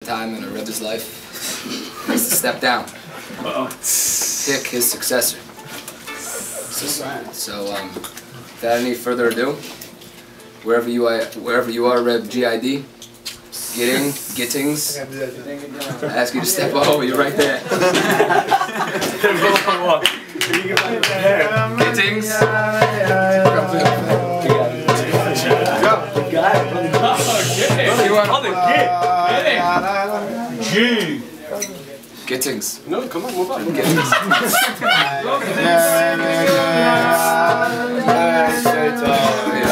time in a Rebbe's life is to step down. Pick his successor. So, without any further ado, wherever you are, Reb GID, Gittings, I ask you to step up. Oh, you're right there. Gittings. Gittings. No, come on, move on. Gittings.